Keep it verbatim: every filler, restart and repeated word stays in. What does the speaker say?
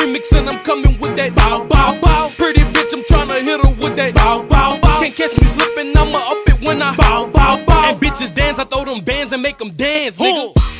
remix and I'm coming with that bow, bow, bow. Pretty bitch, I'm tryna hit her with that bow, bow, bow. Can't catch me slipping, I'ma up it when I bow, bow, bow. And bitches dance, I throw them bands and make them dance, nigga.